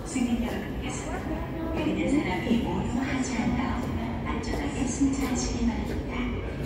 승객 여러분께서는 내리는 사람이 모두 하차한 다음 안전하게 승차하시기 바랍니다.